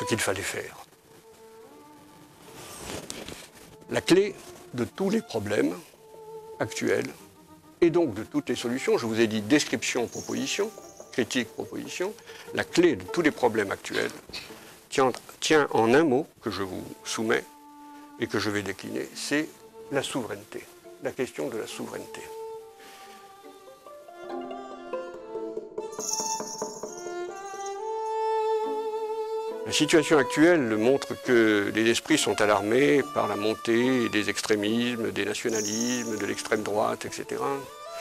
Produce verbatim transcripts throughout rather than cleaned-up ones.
ce qu'il fallait faire. La clé de tous les problèmes actuels, et donc de toutes les solutions, je vous ai dit description, proposition, critique, proposition, la clé de tous les problèmes actuels tient, tient en un mot que je vous soumets et que je vais décliner, c'est la souveraineté, la question de la souveraineté. La situation actuelle montre que les esprits sont alarmés par la montée des extrémismes, des nationalismes, de l'extrême droite, et cetera.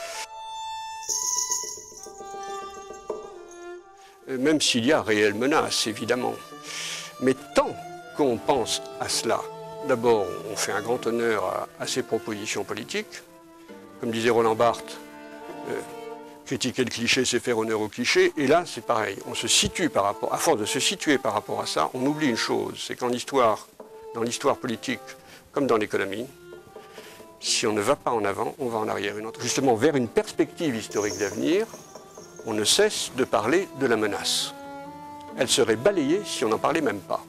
Même s'il y a réelle menace, évidemment. Mais tant qu'on pense à cela, d'abord, on fait un grand honneur à, à ces propositions politiques. Comme disait Roland Barthes, euh, critiquer le cliché, c'est faire honneur au cliché. Et là, c'est pareil. On se situe par rapport, à force de se situer par rapport à ça, on oublie une chose, c'est qu'en histoire, dans l'histoire politique, comme dans l'économie, si on ne va pas en avant, on va en arrière. Une autre. Justement, vers une perspective historique d'avenir, on ne cesse de parler de la menace. Elle serait balayée si on n'en parlait même pas.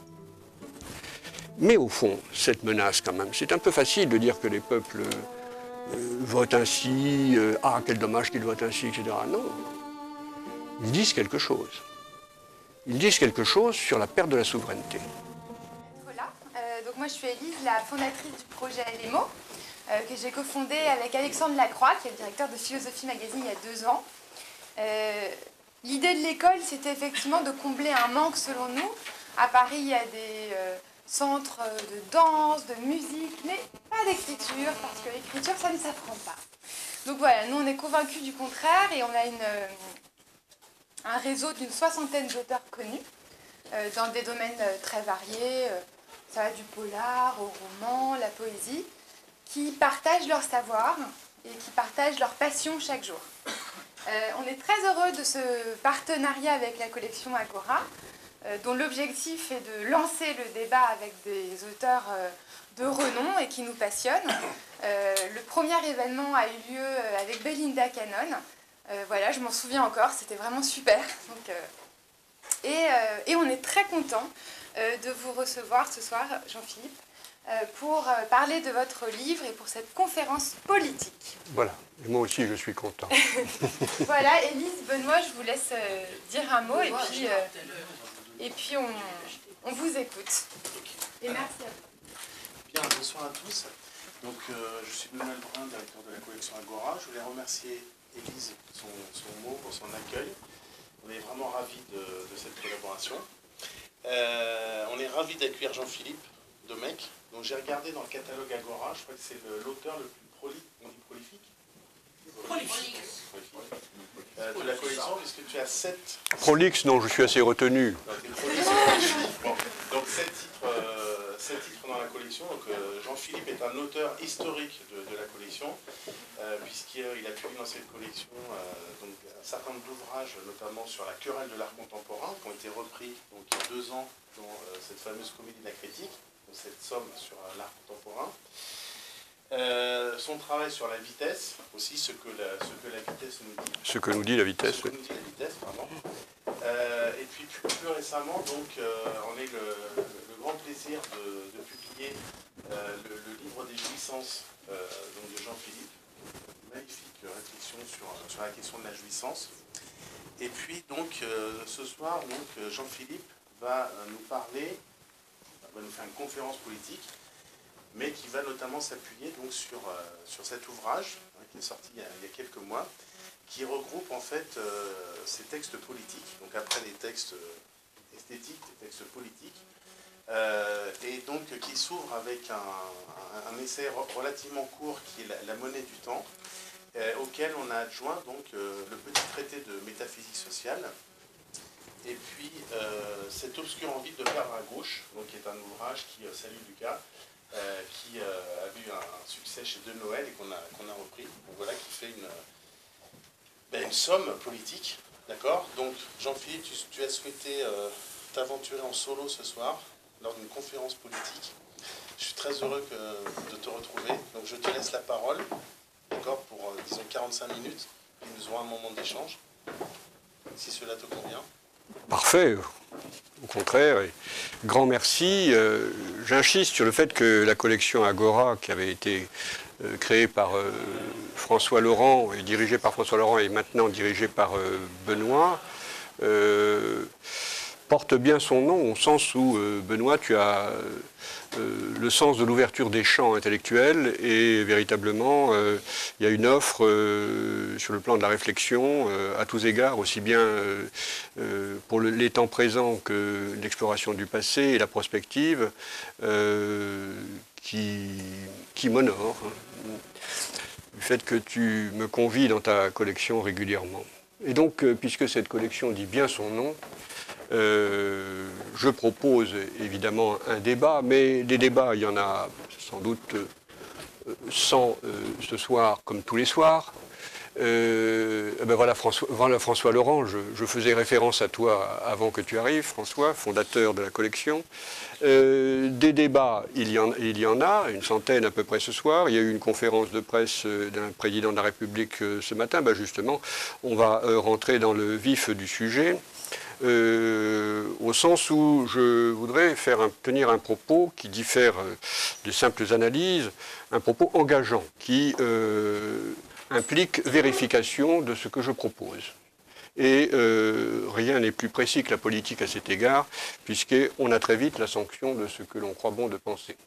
Mais au fond, cette menace quand même, c'est un peu facile de dire que les peuples euh, votent ainsi, euh, ah quel dommage qu'ils votent ainsi, et cetera. Non, ils disent quelque chose. Ils disent quelque chose sur la perte de la souveraineté. Voilà, euh, donc moi je suis Élise, la fondatrice du projet L M O, euh, que j'ai cofondé avec Alexandre Lacroix, qui est le directeur de Philosophie Magazine il y a deux ans. Euh, L'idée de l'école, c'était effectivement de combler un manque selon nous. À Paris, il y a des euh, centres de danse, de musique, mais pas d'écriture, parce que l'écriture, ça ne s'apprend pas. Donc voilà, nous on est convaincus du contraire et on a une, euh, un réseau d'une soixantaine d'auteurs connus euh, dans des domaines euh, très variés. Euh, ça va du polar au roman, la poésie, qui partagent leur savoir et qui partagent leur passion chaque jour. Euh, on est très heureux de ce partenariat avec la collection Agora, euh, dont l'objectif est de lancer le débat avec des auteurs euh, de renom et qui nous passionnent. Euh, le premier événement a eu lieu avec Belinda Cannon. Euh, voilà, je m'en souviens encore, c'était vraiment super. Donc, euh, et, euh, et on est très content euh, de vous recevoir ce soir, Jean-Philippe, euh, pour euh, parler de votre livre et pour cette conférence politique. Voilà, et moi aussi je suis content. Voilà, Élise, Benoît, je vous laisse euh, dire un mot et puis, euh, et puis on, on vous écoute. Et merci à vous. Bien, bonsoir à tous. Donc, euh, je suis Benoît Lebrun, directeur de la collection Agora. Je voulais remercier Élise pour son, son mot, pour son accueil. On est vraiment ravis de, de cette collaboration. Euh, on est ravis d'accueillir Jean-Philippe Domecq. Donc, j'ai regardé dans le catalogue Agora, je crois que c'est l'auteur le, le plus prolifique, on dit prolifique Prolifique. Euh, de la collection, puisque tu as sept... Prolixe, non, je suis assez retenu. Bon, donc, sept titres, euh, sept titres dans la collection. Donc, euh, Jean-Philippe est un auteur historique de, de la collection, euh, puisqu'il a publié dans cette collection euh, donc, un certain nombre d'ouvrages, notamment sur la querelle de l'art contemporain, qui ont été repris donc, il y a deux ans dans euh, cette fameuse comédie de la critique, donc, cette somme sur euh, l'art contemporain. Euh, son travail sur la vitesse, aussi ce que la, ce que la vitesse nous dit. Ce que nous dit la vitesse. Ce que nous dit la vitesse, pardon. Euh, et puis plus, plus récemment, donc, euh, on a eu le, le, le grand plaisir de, de publier euh, le, le livre des jouissances euh, donc de Jean-Philippe. Magnifique réflexion sur, sur la question de la jouissance. Et puis donc euh, ce soir, donc Jean-Philippe va nous parler, va nous faire une conférence politique, mais qui va notamment s'appuyer donc sur, euh, sur cet ouvrage hein, qui est sorti il y, a, il y a quelques mois, qui regroupe en fait euh, ces textes politiques, donc après les textes euh, esthétiques, des textes politiques, euh, et donc qui s'ouvre avec un, un, un essai relativement court qui est la, la monnaie du temps, euh, auquel on a adjoint donc euh, le petit traité de métaphysique sociale, et puis euh, cet obscur envie de perdre à gauche, donc qui est un ouvrage qui, euh, salut Lucas, Euh, qui euh, a eu un, un succès chez De Noël et qu'on a, qu'on a repris. Donc voilà, qui fait une, ben, une somme politique. D'accord. Donc, Jean-Philippe, tu, tu as souhaité euh, t'aventurer en solo ce soir, lors d'une conférence politique. Je suis très heureux que, de te retrouver. Donc, je te laisse la parole, d'accord, pour, euh, disons, quarante-cinq minutes. Et nous aurons un moment d'échange, si cela te convient. parfait. Au contraire, et grand merci. Euh, J'insiste sur le fait que la collection Agora, qui avait été euh, créée par euh, François Laurent et dirigée par François Laurent et maintenant dirigée par euh, Benoît, euh, porte bien son nom au sens où, euh, Benoît, tu as euh, le sens de l'ouverture des champs intellectuels et véritablement, euh, il y a une offre euh, sur le plan de la réflexion euh, à tous égards, aussi bien euh, euh, pour le, les temps présents que l'exploration du passé et la prospective, euh, qui, qui m'honore, hein, du fait que tu me convies dans ta collection régulièrement. Et donc, euh, puisque cette collection dit bien son nom, Euh, je propose évidemment un débat, mais des débats, il y en a sans doute euh, cent euh, ce soir comme tous les soirs. Euh, ben voilà, François, voilà François Laurent, je, je faisais référence à toi avant que tu arrives, François, fondateur de la collection. Euh, des débats, il y, en, il y en a, une centaine à peu près ce soir. Il y a eu une conférence de presse d'un président de la République ce matin. Ben justement, on va rentrer dans le vif du sujet. Euh, au sens où je voudrais faire un, tenir un propos qui diffère euh, des simples analyses, un propos engageant qui euh, implique vérification de ce que je propose. Et euh, rien n'est plus précis que la politique à cet égard, puisqu'on a très vite la sanction de ce que l'on croit bon de penser.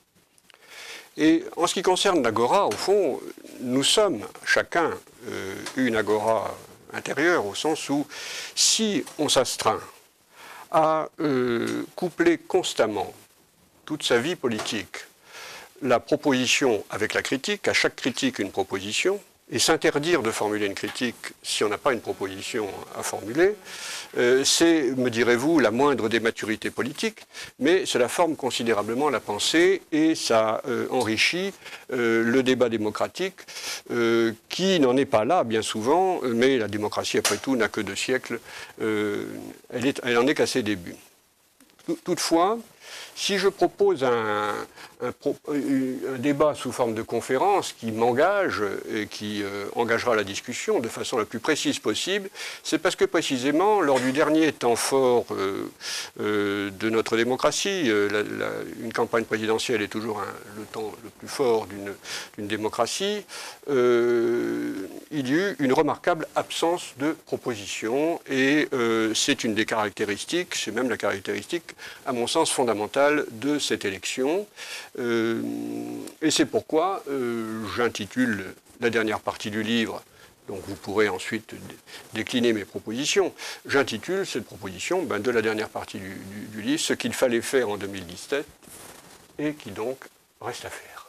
Et en ce qui concerne l'agora, au fond, nous sommes chacun euh, une agora intérieure, au sens où si on s'astreint à euh, coupler constamment toute sa vie politique la proposition avec la critique, à chaque critique une proposition, et s'interdire de formuler une critique si on n'a pas une proposition à formuler, euh, c'est, me direz-vous, la moindre des maturités politiques, mais cela forme considérablement la pensée et ça euh, enrichit euh, le débat démocratique euh, qui n'en est pas là bien souvent, mais la démocratie après tout n'a que deux siècles, euh, elle, est, elle en est qu'à ses débuts. Toutefois, si je propose un, un, un débat sous forme de conférence qui m'engage et qui euh, engagera la discussion de façon la plus précise possible, c'est parce que précisément, lors du dernier temps fort euh, euh, de notre démocratie, euh, la, la, une campagne présidentielle est toujours un, le temps le plus fort d'une démocratie, euh, il y a eu une remarquable absence de propositions et euh, c'est une des caractéristiques, c'est même la caractéristique, à mon sens, fondamentale de cette élection. Euh, et c'est pourquoi euh, j'intitule la dernière partie du livre, donc vous pourrez ensuite décliner mes propositions, j'intitule cette proposition ben, de la dernière partie du, du, du livre, ce qu'il fallait faire en deux mille dix-sept et qui donc reste à faire.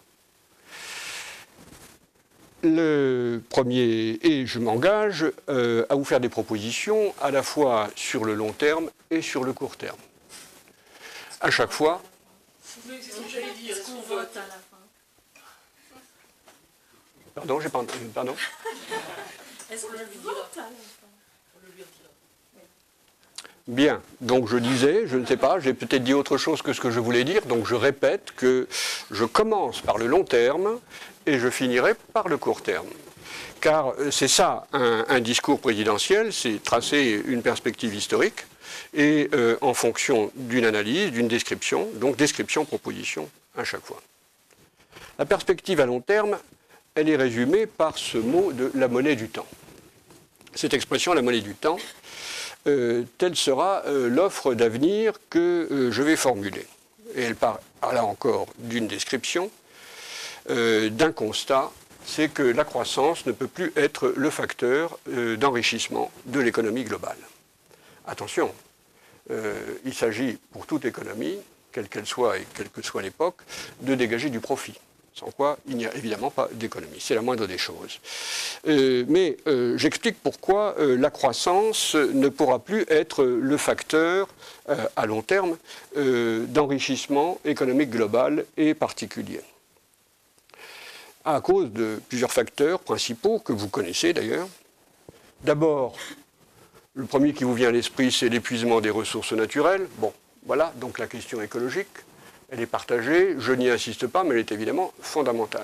Le premier, et je m'engage euh, à vous faire des propositions à la fois sur le long terme et sur le court terme. À chaque fois. Oui, c'est ce que j'allais dire. Est-ce qu'on vote à la fin? Pardon, j'ai pas. Pardon. Est-ce qu'on le vote à la fin? On le lui redira. Bien. Donc je disais, je ne sais pas, j'ai peut-être dit autre chose que ce que je voulais dire. Donc je répète que je commence par le long terme et je finirai par le court terme. Car c'est ça, un, un discours présidentiel, c'est tracer une perspective historique. Et euh, en fonction d'une analyse, d'une description, donc description, proposition, à chaque fois. La perspective à long terme, elle est résumée par ce mot de la monnaie du temps. Cette expression, la monnaie du temps, euh, telle sera euh, l'offre d'avenir que euh, je vais formuler. Et elle part, là encore, d'une description, euh, d'un constat, c'est que la croissance ne peut plus être le facteur euh, d'enrichissement de l'économie globale. Attention, euh, il s'agit pour toute économie, quelle qu'elle soit et quelle que soit l'époque, de dégager du profit. Sans quoi, il n'y a évidemment pas d'économie. C'est la moindre des choses. Euh, mais euh, j'explique pourquoi euh, la croissance ne pourra plus être le facteur, euh, à long terme, euh, d'enrichissement économique global et particulier. À cause de plusieurs facteurs principaux que vous connaissez d'ailleurs. D'abord, le premier qui vous vient à l'esprit, c'est l'épuisement des ressources naturelles. Bon, voilà, donc la question écologique, elle est partagée, je n'y insiste pas, mais elle est évidemment fondamentale.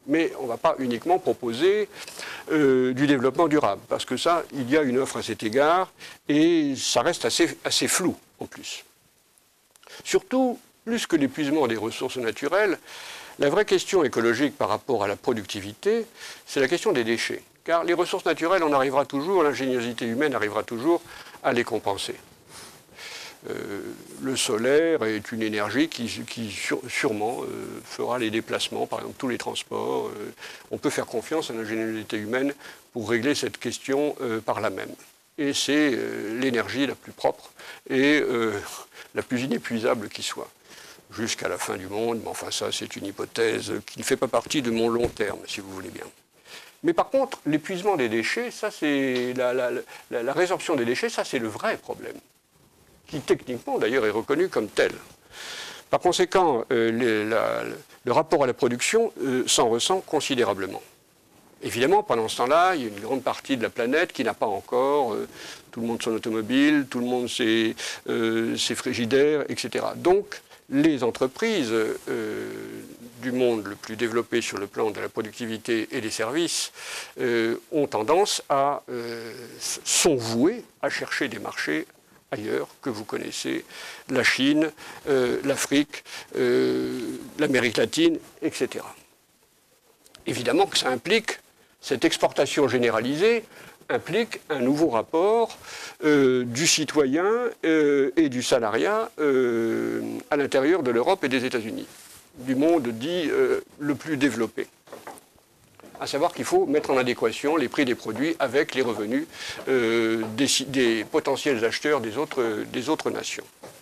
Mais on ne va pas uniquement proposer euh, du développement durable, parce que ça, il y a une offre à cet égard, et ça reste assez, assez flou en plus. Surtout, plus que l'épuisement des ressources naturelles, la vraie question écologique par rapport à la productivité, c'est la question des déchets. Car les ressources naturelles, on arrivera toujours, l'ingéniosité humaine arrivera toujours à les compenser. Euh, le solaire est une énergie qui, qui sur, sûrement euh, fera les déplacements, par exemple tous les transports. Euh, on peut faire confiance à l'ingéniosité humaine pour régler cette question euh, par là même. Et c'est euh, l'énergie la plus propre et euh, la plus inépuisable qui soit, jusqu'à la fin du monde. Mais enfin ça, c'est une hypothèse qui ne fait pas partie de mon long terme, si vous voulez bien. Mais par contre, l'épuisement des déchets, ça c'est la, la, la, la résorption des déchets, ça c'est le vrai problème, qui techniquement d'ailleurs est reconnu comme tel. Par conséquent, euh, les, la, le rapport à la production euh, s'en ressent considérablement. Évidemment, pendant ce temps-là, il y a une grande partie de la planète qui n'a pas encore euh, tout le monde son automobile, tout le monde ses, euh, ses frigidaires, et cetera. Donc, les entreprises euh, du monde le plus développé sur le plan de la productivité et des services euh, ont tendance à euh, sont vouées à chercher des marchés ailleurs que vous connaissez, la Chine, euh, l'Afrique, euh, l'Amérique latine, et cetera. Évidemment que ça implique, cette exportation généralisée implique un nouveau rapport euh, du citoyen euh, et du salariat euh, à l'intérieur de l'Europe et des États-Unis, du monde dit euh, le plus développé. À savoir qu'il faut mettre en adéquation les prix des produits avec les revenus euh, des, des potentiels acheteurs des autres, des autres nations.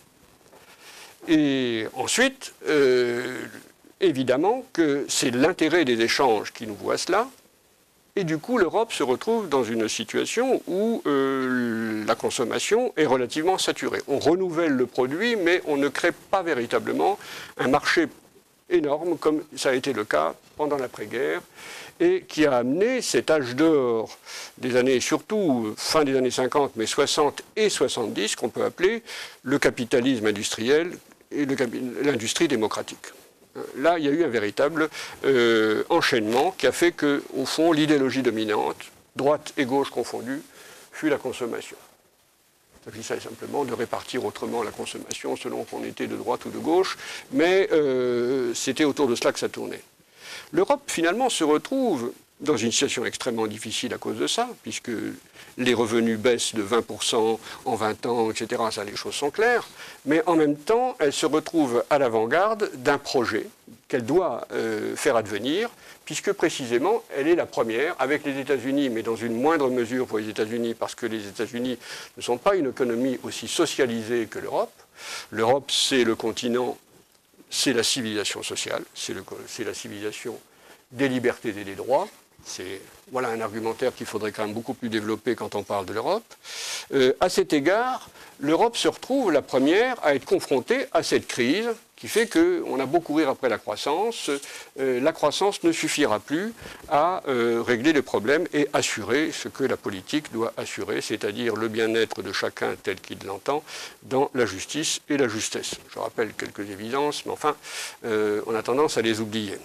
Et ensuite, euh, évidemment que c'est l'intérêt des échanges qui nous voit cela, et du coup l'Europe se retrouve dans une situation où euh, la consommation est relativement saturée. On renouvelle le produit, mais on ne crée pas véritablement un marché énorme, comme ça a été le cas pendant l'après-guerre, et qui a amené cet âge d'or des années, surtout fin des années cinquante, mais soixante et soixante-dix, qu'on peut appeler le capitalisme industriel et l'industrie démocratique. Là, il y a eu un véritable euh, enchaînement qui a fait que, au fond, l'idéologie dominante, droite et gauche confondues, fut la consommation. Il s'agissait simplement de répartir autrement la consommation selon qu'on était de droite ou de gauche, mais euh, c'était autour de cela que ça tournait. L'Europe, finalement, se retrouve dans une situation extrêmement difficile à cause de ça, puisque les revenus baissent de vingt pour cent en vingt ans, et cetera. Ça, les choses sont claires. Mais en même temps, elle se retrouve à l'avant-garde d'un projet qu'elle doit euh, faire advenir, puisque précisément, elle est la première, avec les États-Unis, mais dans une moindre mesure pour les États-Unis, parce que les États-Unis ne sont pas une économie aussi socialisée que l'Europe. L'Europe, c'est le continent, c'est la civilisation sociale, c'est la civilisation des libertés et des droits. C'est voilà un argumentaire qu'il faudrait quand même beaucoup plus développer quand on parle de l'Europe. Euh, à cet égard, l'Europe se retrouve la première à être confrontée à cette crise qui fait qu'on a beau courir après la croissance, euh, la croissance ne suffira plus à euh, régler les problèmes et assurer ce que la politique doit assurer, c'est-à-dire le bien-être de chacun tel qu'il l'entend dans la justice et la justesse. Je rappelle quelques évidences, mais enfin, euh, on a tendance à les oublier.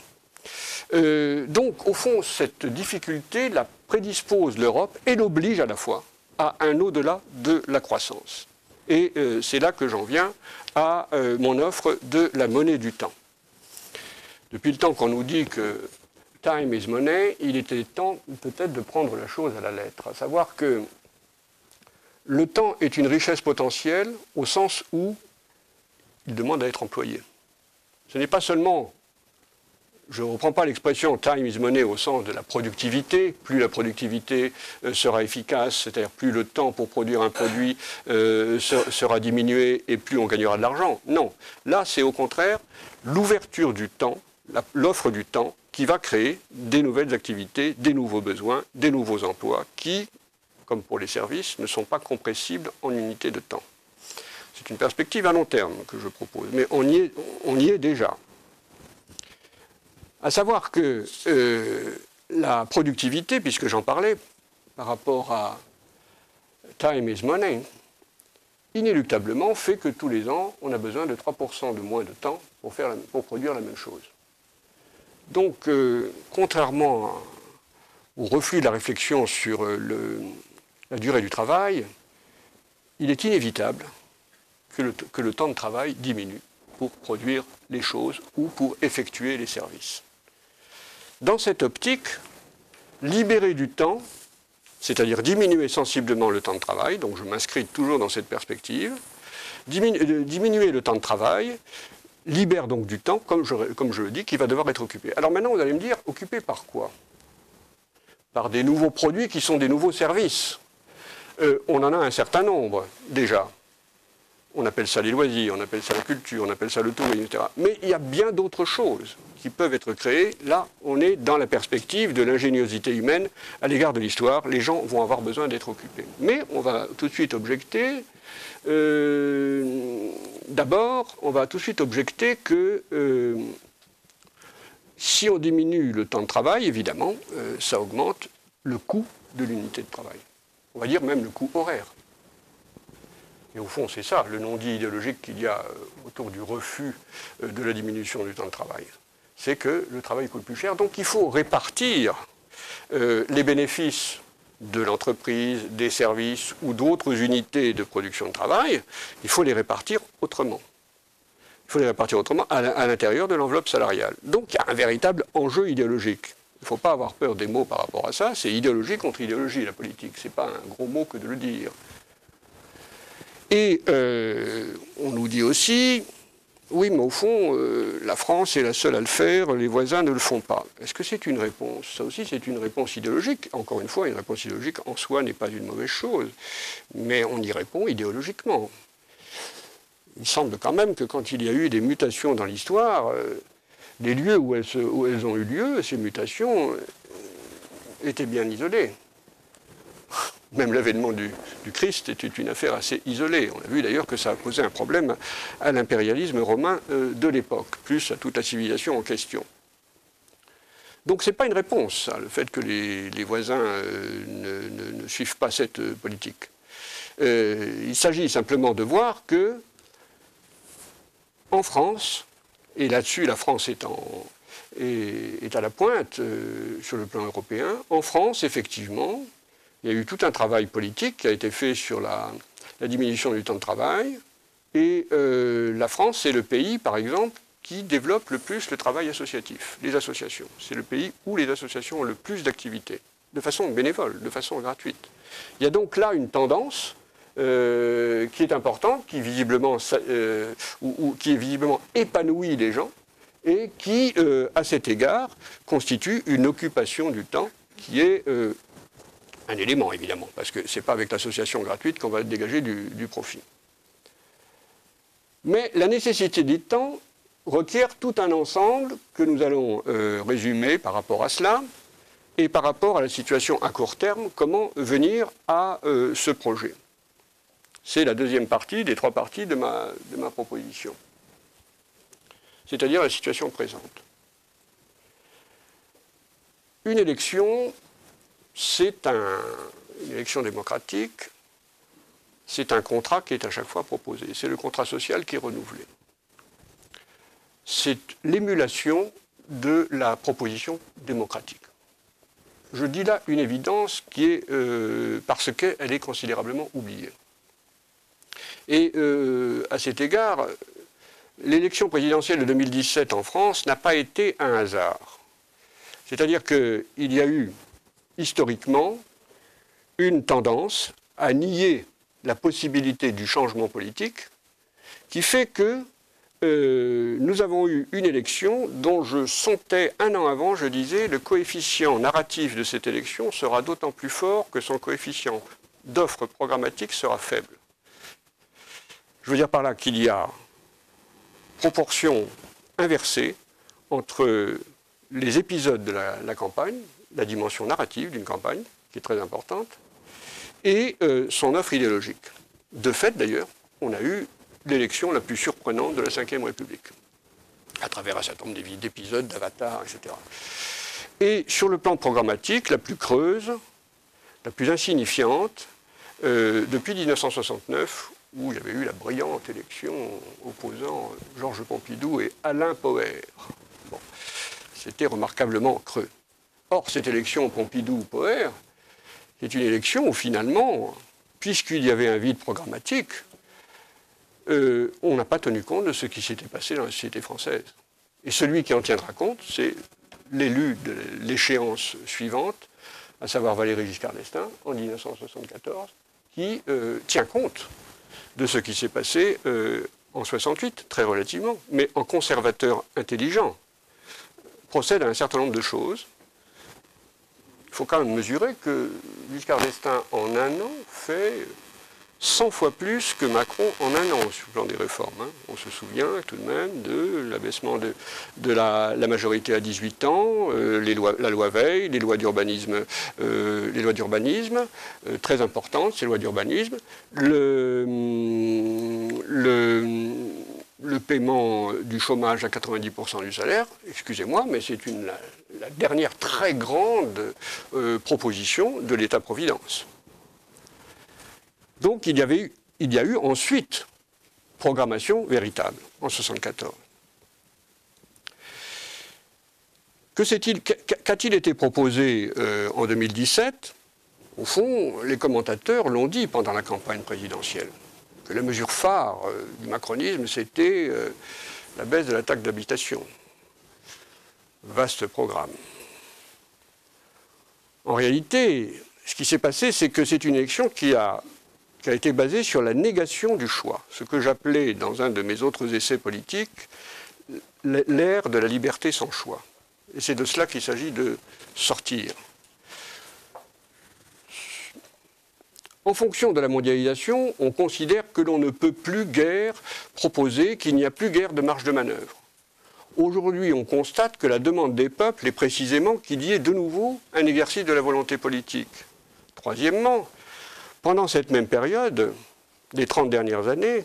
Euh, donc, au fond, cette difficulté la prédispose l'Europe et l'oblige à la fois à un au-delà de la croissance. Et euh, c'est là que j'en viens à euh, mon offre de la monnaie du temps. Depuis le temps qu'on nous dit que time is money, il était temps peut-être de prendre la chose à la lettre, à savoir que le temps est une richesse potentielle au sens où il demande à être employé. Ce n'est pas seulement... Je ne reprends pas l'expression « time is money » au sens de la productivité. Plus la productivité euh, sera efficace, c'est-à-dire plus le temps pour produire un produit euh, sera diminué et plus on gagnera de l'argent. Non. Là, c'est au contraire l'ouverture du temps, l'offre du temps qui va créer des nouvelles activités, des nouveaux besoins, des nouveaux emplois qui, comme pour les services, ne sont pas compressibles en unités de temps. C'est une perspective à long terme que je propose, mais on y est, on y est déjà. À savoir que euh, la productivité, puisque j'en parlais, par rapport à time is money, inéluctablement fait que tous les ans, on a besoin de trois pour cent de moins de temps pour, faire la, pour produire la même chose. Donc, euh, contrairement à, au reflux de la réflexion sur euh, le, la durée du travail, il est inévitable que le, que le temps de travail diminue pour produire les choses ou pour effectuer les services. Dans cette optique, libérer du temps, c'est-à-dire diminuer sensiblement le temps de travail, donc je m'inscris toujours dans cette perspective, diminu- diminuer le temps de travail libère donc du temps, comme je, comme je le dis, qui va devoir être occupé. Alors maintenant, vous allez me dire, occupé par quoi? Par des nouveaux produits qui sont des nouveaux services. Euh, on en a un certain nombre, déjà. On appelle ça les loisirs, on appelle ça la culture, on appelle ça le tourisme, et cetera. Mais il y a bien d'autres choses qui peuvent être créées. Là, on est dans la perspective de l'ingéniosité humaine à l'égard de l'histoire. Les gens vont avoir besoin d'être occupés. Mais on va tout de suite objecter, euh, d'abord, on va tout de suite objecter que euh, si on diminue le temps de travail, évidemment, euh, ça augmente le coût de l'unité de travail. On va dire même le coût horaire. Et au fond, c'est ça, le non-dit idéologique qu'il y a autour du refus de la diminution du temps de travail. C'est que le travail coûte plus cher, donc il faut répartir euh, les bénéfices de l'entreprise, des services ou d'autres unités de production de travail, il faut les répartir autrement. Il faut les répartir autrement à l'intérieur de l'enveloppe salariale. Donc il y a un véritable enjeu idéologique. Il ne faut pas avoir peur des mots par rapport à ça, c'est idéologie contre idéologie, la politique. Ce n'est pas un gros mot que de le dire. Et euh, on nous dit aussi, oui, mais au fond, euh, la France est la seule à le faire, les voisins ne le font pas. Est-ce que c'est une réponse? Ça aussi, c'est une réponse idéologique. Encore une fois, une réponse idéologique en soi n'est pas une mauvaise chose, mais on y répond idéologiquement. Il semble quand même que quand il y a eu des mutations dans l'histoire, euh, les lieux où elles, se, où elles ont eu lieu, ces mutations euh, étaient bien isolés. Même l'avènement du, du Christ était une affaire assez isolée. On a vu d'ailleurs que ça a posé un problème à l'impérialisme romain euh, de l'époque, plus à toute la civilisation en question. Donc ce n'est pas une réponse, ça, le fait que les, les voisins euh, ne, ne, ne suivent pas cette euh, politique. Euh, il s'agit simplement de voir que, en France, et là-dessus la France est, en, est, est à la pointe euh, sur le plan européen, en France, effectivement, il y a eu tout un travail politique qui a été fait sur la, la diminution du temps de travail. Et euh, la France, c'est le pays, par exemple, qui développe le plus le travail associatif, les associations. C'est le pays où les associations ont le plus d'activités, de façon bénévole, de façon gratuite. Il y a donc là une tendance euh, qui est importante, qui, visiblement, euh, ou, ou, qui est visiblement épanouit les gens, et qui, euh, à cet égard, constitue une occupation du temps qui est... Euh, un élément, évidemment, parce que ce n'est pas avec l'association gratuite qu'on va dégager du, du profit. Mais la nécessité du temps requiert tout un ensemble que nous allons euh, résumer par rapport à cela, et par rapport à la situation à court terme, comment venir à euh, ce projet. C'est la deuxième partie des trois parties de ma, de ma proposition. C'est-à-dire la situation présente. Une élection... C'est un, une élection démocratique, c'est un contrat qui est à chaque fois proposé. C'est le contrat social qui est renouvelé. C'est l'émulation de la proposition démocratique. Je dis là une évidence qui est euh, parce qu'elle est considérablement oubliée. Et euh, à cet égard, l'élection présidentielle de deux mille dix-sept en France n'a pas été un hasard. C'est-à-dire qu'il y a eu historiquement, une tendance à nier la possibilité du changement politique qui fait que euh, nous avons eu une élection dont je sentais un an avant, je disais, le coefficient narratif de cette élection sera d'autant plus fort que son coefficient d'offre programmatique sera faible. Je veux dire par là qu'il y a proportion inversée entre les épisodes de la, la campagne, la dimension narrative d'une campagne, qui est très importante, et euh, son offre idéologique. De fait, d'ailleurs, on a eu l'élection la plus surprenante de la cinquième République, à travers un certain nombre d'épisodes, d'avatars, et cetera. Et sur le plan programmatique, la plus creuse, la plus insignifiante, euh, depuis mille neuf cent soixante-neuf, où il y avait eu la brillante élection opposant Georges Pompidou et Alain Poher. Bon. c'était remarquablement creux. Or, cette élection Pompidou-Poher est une élection où finalement, puisqu'il y avait un vide programmatique, euh, on n'a pas tenu compte de ce qui s'était passé dans la société française. Et celui qui en tiendra compte, c'est l'élu de l'échéance suivante, à savoir Valéry Giscard d'Estaing, en mille neuf cent soixante-quatorze, qui euh, tient compte de ce qui s'est passé euh, en soixante-huit, très relativement, mais en conservateur intelligent, procède à un certain nombre de choses. Il faut quand même mesurer que Giscard d'Estaing, en un an, fait cent fois plus que Macron en un an sur le plan des réformes. Hein. On se souvient tout de même de l'abaissement de, de la, la majorité à dix-huit ans, euh, les lois, la loi Veil, les lois d'urbanisme, euh, les lois d'urbanisme euh, très importantes, ces lois d'urbanisme, le, le, le paiement du chômage à quatre-vingt-dix pour cent du salaire, excusez-moi, mais c'est une la, la dernière très grande euh, proposition de l'État-providence. Donc il y, avait eu, il y a eu ensuite programmation véritable en soixante-quatorze. Que s'est-il, qu'a-t-il été proposé euh, en deux mille dix-sept? Au fond, les commentateurs l'ont dit pendant la campagne présidentielle, que la mesure phare euh, du macronisme, c'était euh, la baisse de la taxe d'habitation. Vaste programme. En réalité, ce qui s'est passé, c'est que c'est une élection qui a qui a été basé sur la négation du choix, ce que j'appelais dans un de mes autres essais politiques l'ère de la liberté sans choix. Et c'est de cela qu'il s'agit de sortir. En fonction de la mondialisation, on considère que l'on ne peut plus guère proposer, qu'il n'y a plus guère de marge de manœuvre. Aujourd'hui, on constate que la demande des peuples est précisément qu'il y ait de nouveau un exercice de la volonté politique. Troisièmement, pendant cette même période, des trente dernières années,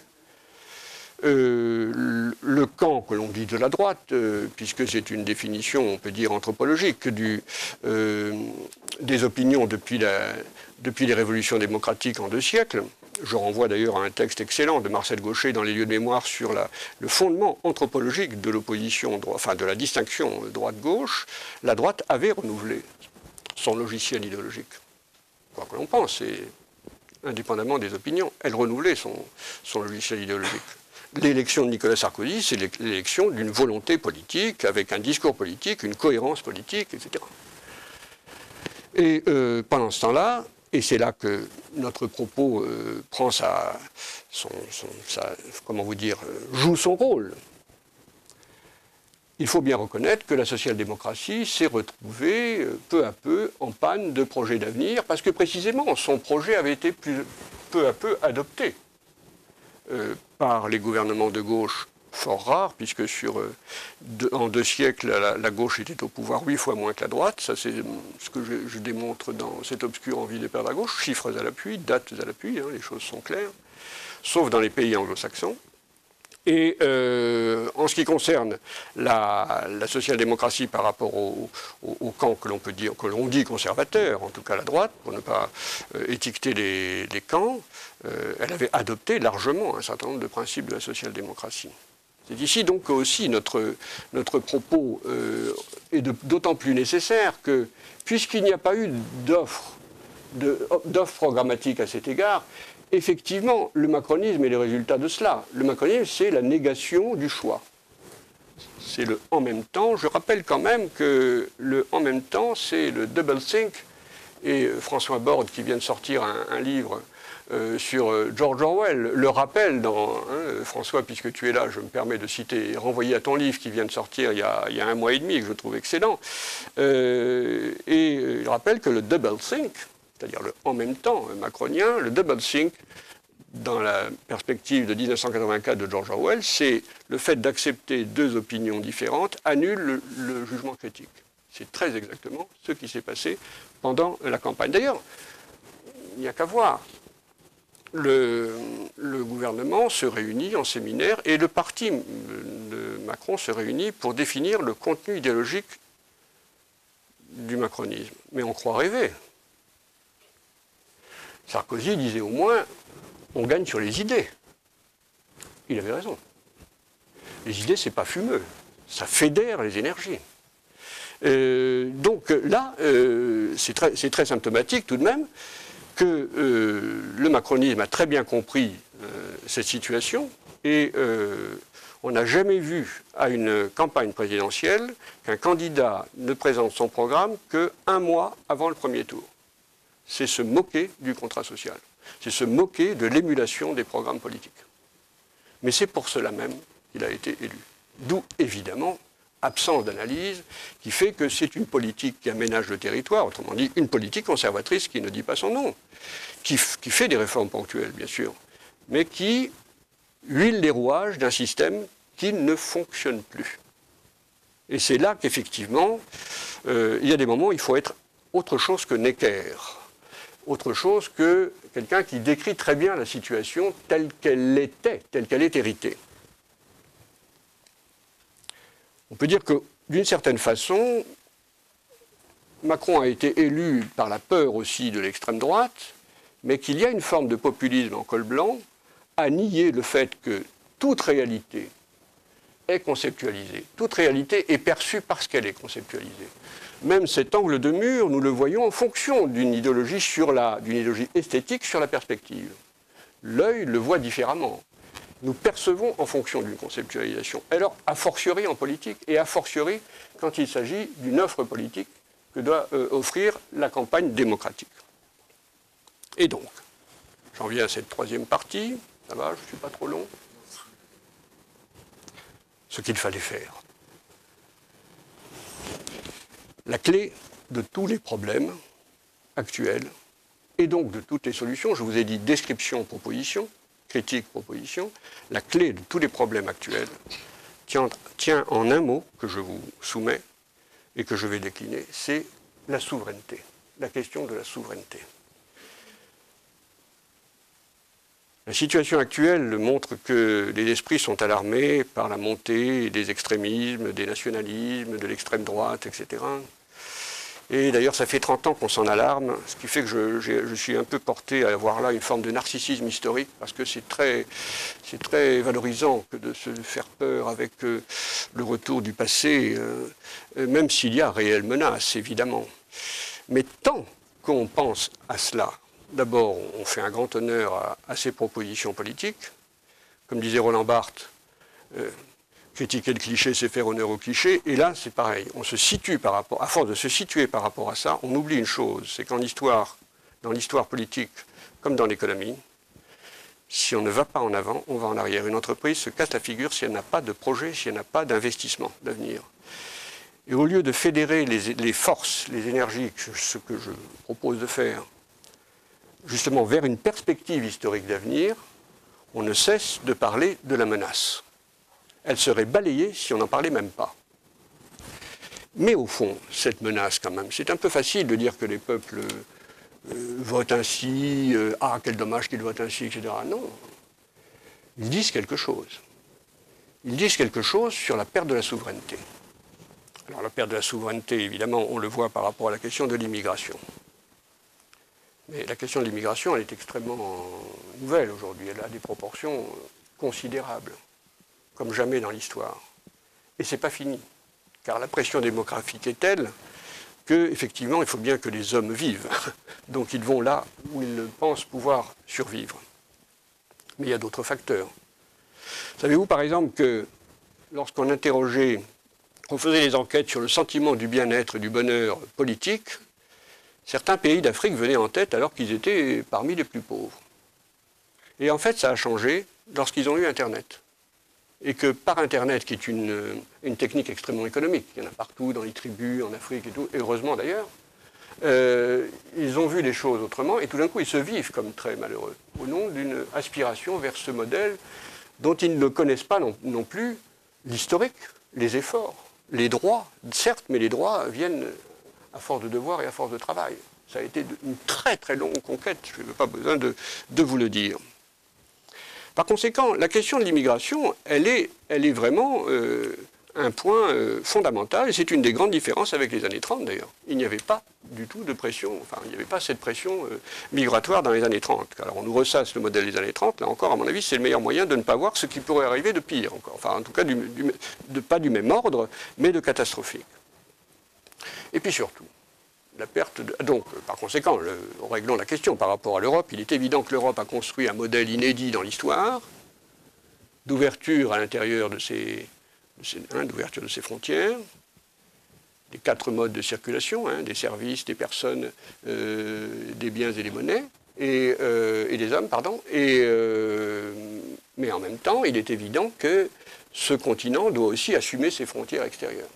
euh, le camp que l'on dit de la droite, euh, puisque c'est une définition, on peut dire, anthropologique du, euh, des opinions depuis, la, depuis les révolutions démocratiques en deux siècles, je renvoie d'ailleurs à un texte excellent de Marcel Gauchet dans les lieux de mémoire sur la, le fondement anthropologique de l'opposition, enfin de la distinction droite-gauche, la droite avait renouvelé son logiciel idéologique. Quoi que l'on pense, c'est indépendamment des opinions, elle renouvelait son, son logiciel idéologique. L'élection de Nicolas Sarkozy, c'est l'élection d'une volonté politique, avec un discours politique, une cohérence politique, et cetera. Et euh, pendant ce temps-là, et c'est là que notre propos euh, prend sa, son, son, sa, comment vous dire, joue son rôle. Il faut bien reconnaître que la social-démocratie s'est retrouvée euh, peu à peu en panne de projets d'avenir, parce que précisément son projet avait été plus, peu à peu adopté euh, par les gouvernements de gauche, fort rares, puisque sur, euh, de, en deux siècles, la, la gauche était au pouvoir huit fois moins que la droite. Ça, c'est ce que je, je démontre dans cette obscure envie de perdre la gauche, chiffres à l'appui, dates à l'appui, hein, les choses sont claires, sauf dans les pays anglo-saxons. Et euh, en ce qui concerne la, la social-démocratie par rapport au, au, au camp que l'on peut dire, que l'on dit conservateur, en tout cas la droite, pour ne pas euh, étiqueter les, les camps, euh, elle avait adopté largement un certain nombre de principes de la social-démocratie. C'est ici donc aussi notre, notre propos euh, est d'autant plus nécessaire que, puisqu'il n'y a pas eu d'offre d'offre programmatique à cet égard, effectivement, le macronisme est le résultat de cela. Le macronisme, c'est la négation du choix. C'est le « en même temps ». Je rappelle quand même que le « en même temps », c'est le double think. Et François Borde, qui vient de sortir un, un livre euh, sur George Orwell, le rappelle dans... Hein, François, puisque tu es là, je me permets de citer, renvoyer à ton livre qui vient de sortir il y a, il y a un mois et demi, que je trouve excellent. Euh, et il rappelle que le double think, c'est-à-dire le « en même temps » macronien, le double think, dans la perspective de mille neuf cent quatre-vingt-quatre de George Orwell, c'est le fait d'accepter deux opinions différentes annule le, le jugement critique. C'est très exactement ce qui s'est passé pendant la campagne. D'ailleurs, il n'y a qu'à voir. Le, le gouvernement se réunit en séminaire et le parti de Macron se réunit pour définir le contenu idéologique du macronisme. Mais on croit rêver. Sarkozy disait au moins, on gagne sur les idées. Il avait raison. Les idées, c'est pas fumeux. Ça fédère les énergies. Euh, donc là, euh, c'est très, très symptomatique tout de même que euh, le macronisme a très bien compris euh, cette situation et euh, on n'a jamais vu à une campagne présidentielle qu'un candidat ne présente son programme qu'un mois avant le premier tour. C'est se moquer du contrat social. C'est se moquer de l'émulation des programmes politiques. Mais c'est pour cela même qu'il a été élu. D'où, évidemment, absence d'analyse qui fait que c'est une politique qui aménage le territoire, autrement dit, une politique conservatrice qui ne dit pas son nom, qui, qui fait des réformes ponctuelles, bien sûr, mais qui huile les rouages d'un système qui ne fonctionne plus. Et c'est là qu'effectivement, euh, il y a des moments où il faut être autre chose que Necker, autre chose que quelqu'un qui décrit très bien la situation telle qu'elle était, telle qu'elle est héritée. On peut dire que, d'une certaine façon, Macron a été élu par la peur aussi de l'extrême droite, mais qu'il y a une forme de populisme en col blanc à nier le fait que toute réalité est conceptualisée. Toute réalité est perçue parce qu'elle est conceptualisée. Même cet angle de mur, nous le voyons en fonction d'une idéologie, sur la, d'une idéologie esthétique sur la perspective. L'œil le voit différemment. Nous percevons en fonction d'une conceptualisation. Alors, a fortiori en politique, et a fortiori quand il s'agit d'une offre politique que doit euh, offrir la campagne démocratique. Et donc, j'en viens à cette troisième partie. Ça va, je ne suis pas trop long. Ce qu'il fallait faire. La clé de tous les problèmes actuels, et donc de toutes les solutions, je vous ai dit description, proposition, critique, proposition, la clé de tous les problèmes actuels tient, tient en un mot que je vous soumets et que je vais décliner, c'est la souveraineté, la question de la souveraineté. La situation actuelle montre que les esprits sont alarmés par la montée des extrémismes, des nationalismes, de l'extrême droite, et cetera. Et d'ailleurs, ça fait trente ans qu'on s'en alarme, ce qui fait que je, je, je suis un peu porté à avoir là une forme de narcissisme historique, parce que c'est très, c'est très valorisant que de se faire peur avec euh, le retour du passé, euh, même s'il y a réelle menace, évidemment. Mais tant qu'on pense à cela, d'abord, on fait un grand honneur à, à ces propositions politiques. Comme disait Roland Barthes, euh, critiquer le cliché, c'est faire honneur au cliché. Et là, c'est pareil. On se situe par rapport, à force de se situer par rapport à ça, on oublie une chose, c'est qu'en histoire, dans l'histoire politique, comme dans l'économie, si on ne va pas en avant, on va en arrière. Une entreprise se casse la figure si elle n'a pas de projet, si elle n'a pas d'investissement d'avenir. Et au lieu de fédérer les, les forces, les énergies, ce que je propose de faire, justement vers une perspective historique d'avenir, on ne cesse de parler de la menace. Elle serait balayée si on n'en parlait même pas. Mais au fond, cette menace quand même, c'est un peu facile de dire que les peuples euh, votent ainsi, euh, ah quel dommage qu'ils votent ainsi, et cetera. Non, ils disent quelque chose. Ils disent quelque chose sur la perte de la souveraineté. Alors la perte de la souveraineté, évidemment, on le voit par rapport à la question de l'immigration. Mais la question de l'immigration, elle est extrêmement nouvelle aujourd'hui. Elle a des proportions considérables, comme jamais dans l'histoire. Et ce n'est pas fini, car la pression démographique est telle qu'effectivement, il faut bien que les hommes vivent. Donc ils vont là où ils pensent pouvoir survivre. Mais il y a d'autres facteurs. Savez-vous, par exemple, que lorsqu'on interrogeait, on faisait des enquêtes sur le sentiment du bien-être et du bonheur politique, certains pays d'Afrique venaient en tête alors qu'ils étaient parmi les plus pauvres. Et en fait, ça a changé lorsqu'ils ont eu Internet. Et que par Internet, qui est une, une technique extrêmement économique, il y en a partout, dans les tribus, en Afrique et tout, et heureusement d'ailleurs, euh, ils ont vu les choses autrement, et tout d'un coup, ils se vivent comme très malheureux, au nom d'une aspiration vers ce modèle dont ils ne connaissent pas non, non plus l'historique, les efforts, les droits, certes, mais les droits viennent à force de devoir et à force de travail. Ça a été une très très longue conquête, je n'ai pas besoin de, de vous le dire. Par conséquent, la question de l'immigration, elle est, elle est vraiment euh, un point euh, fondamental, et c'est une des grandes différences avec les années trente d'ailleurs. Il n'y avait pas du tout de pression, enfin il n'y avait pas cette pression euh, migratoire dans les années trente. Alors on nous ressasse le modèle des années trente, là encore à mon avis c'est le meilleur moyen de ne pas voir ce qui pourrait arriver de pire encore, enfin en tout cas du, du, de, pas du même ordre, mais de catastrophique. Et puis surtout, la perte de... Donc, par conséquent, le... réglons la question par rapport à l'Europe. Il est évident que l'Europe a construit un modèle inédit dans l'histoire, d'ouverture à l'intérieur de ses, de ses... Hein, d'ouverture de ses frontières, des quatre modes de circulation, hein, des services, des personnes, euh, des biens et des monnaies, et, euh, et des hommes, pardon. Et, euh, mais en même temps, il est évident que ce continent doit aussi assumer ses frontières extérieures.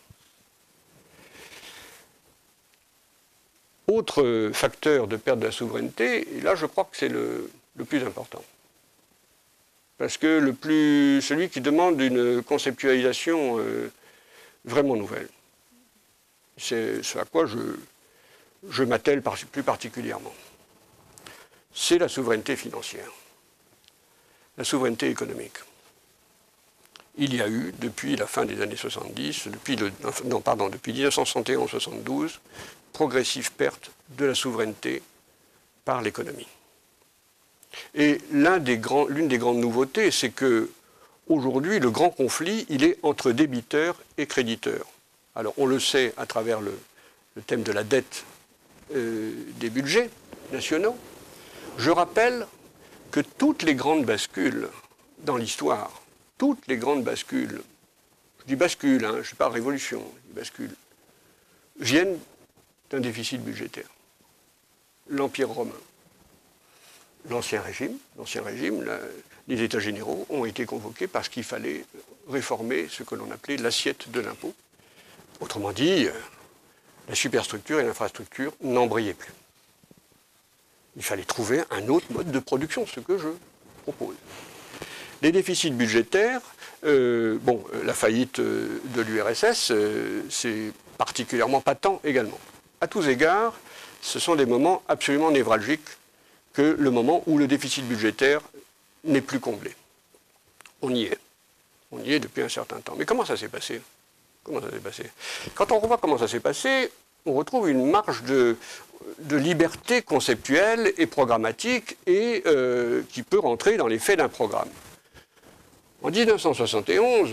Autre facteur de perte de la souveraineté, et là je crois que c'est le, le plus important. Parce que le plus, celui qui demande une conceptualisation euh, vraiment nouvelle. C'est ce à quoi je, je m'attelle par, plus particulièrement. C'est la souveraineté financière, la souveraineté économique. Il y a eu, depuis la fin des années soixante-dix, depuis, le, non, pardon, depuis mille neuf cent soixante et onze soixante-douze, progressive perte de la souveraineté par l'économie. Et l'un des grands, l'une des grandes nouveautés, c'est que aujourd'hui, le grand conflit, il est entre débiteurs et créditeurs. Alors, on le sait à travers le, le thème de la dette euh, des budgets nationaux. Je rappelle que toutes les grandes bascules dans l'histoire, toutes les grandes bascules, je dis bascules, hein, je ne dis pas révolution, je dis bascules, viennent d'un déficit budgétaire. L'Empire romain, l'Ancien Régime, l'Ancien Régime, la, les États généraux ont été convoqués parce qu'il fallait réformer ce que l'on appelait l'assiette de l'impôt. Autrement dit, la superstructure et l'infrastructure n'embrayaient plus. Il fallait trouver un autre mode de production, ce que je propose. Les déficits budgétaires, euh, bon, la faillite de l'U R S S, euh, c'est particulièrement patent également. À tous égards, ce sont des moments absolument névralgiques que le moment où le déficit budgétaire n'est plus comblé. On y est. On y est depuis un certain temps. Mais comment ça s'est passé ? Comment ça s'est passé ? Quand on revoit comment ça s'est passé, on retrouve une marge de, de liberté conceptuelle et programmatique et euh, qui peut rentrer dans les faits d'un programme. En mille neuf cent soixante et onze,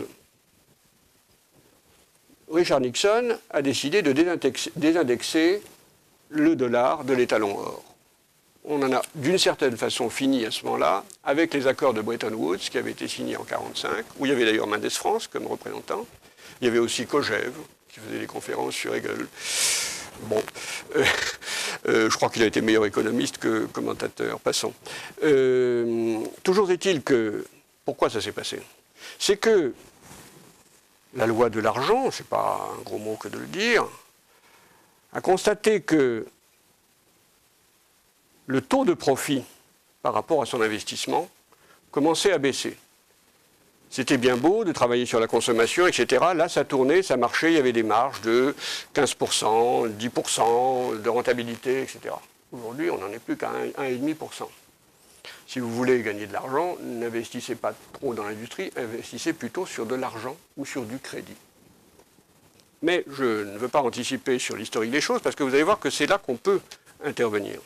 Richard Nixon a décidé de désindexer, désindexer le dollar de l'étalon or. On en a d'une certaine façon fini à ce moment-là avec les accords de Bretton Woods qui avaient été signés en mille neuf cent quarante-cinq, où il y avait d'ailleurs Mendes France comme représentant. Il y avait aussi Kojève qui faisait des conférences sur Hegel. Bon, euh, euh, je crois qu'il a été meilleur économiste que commentateur. Passons. Euh, toujours est-il que... Pourquoi ça s'est passé ? C'est que la loi de l'argent, c'est pas un gros mot que de le dire, a constaté que le taux de profit par rapport à son investissement commençait à baisser. C'était bien beau de travailler sur la consommation, et cetera. Là, ça tournait, ça marchait, il y avait des marges de quinze pour cent, dix pour cent de rentabilité, et cetera. Aujourd'hui, on n'en est plus qu'à un virgule cinq pour cent. Si vous voulez gagner de l'argent, n'investissez pas trop dans l'industrie, investissez plutôt sur de l'argent ou sur du crédit. Mais je ne veux pas anticiper sur l'historique des choses, parce que vous allez voir que c'est là qu'on peut intervenir.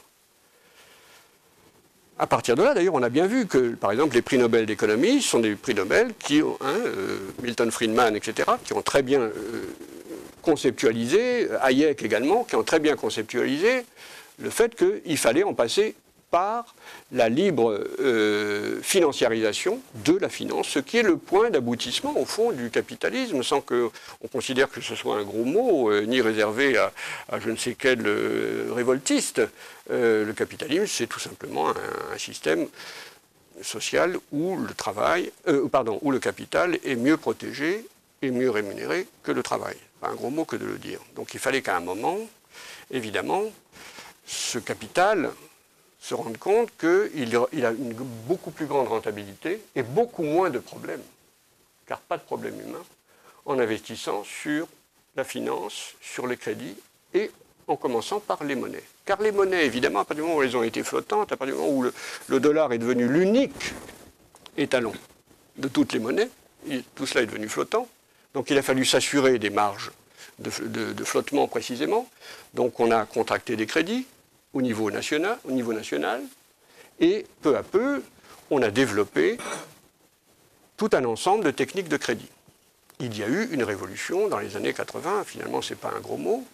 À partir de là, d'ailleurs, on a bien vu que, par exemple, les prix Nobel d'économie sont des prix Nobel qui ont, hein, euh, Milton Friedman, et cetera, qui ont très bien euh, conceptualisé, Hayek également, qui ont très bien conceptualisé le fait qu'il fallait en passer par la libre euh, financiarisation de la finance, ce qui est le point d'aboutissement, au fond, du capitalisme, sans qu'on considère que ce soit un gros mot, euh, ni réservé à, à je ne sais quel euh, révoltiste. Euh, le capitalisme, c'est tout simplement un, un système social où le travail, euh, pardon, où le capital est mieux protégé et mieux rémunéré que le travail. Pas un gros mot que de le dire. Donc il fallait qu'à un moment, évidemment, ce capital se rendre compte qu'il il a une beaucoup plus grande rentabilité et beaucoup moins de problèmes, car pas de problème humain, en investissant sur la finance, sur les crédits et en commençant par les monnaies. Car les monnaies, évidemment, à partir du moment où elles ont été flottantes, à partir du moment où le, le dollar est devenu l'unique étalon de toutes les monnaies, il, tout cela est devenu flottant, donc il a fallu s'assurer des marges de, de, de flottement précisément, donc on a contracté des crédits, au niveau national, au niveau national, et peu à peu, on a développé tout un ensemble de techniques de crédit. Il y a eu une révolution dans les années quatre-vingts, finalement ce n'est pas un gros mot,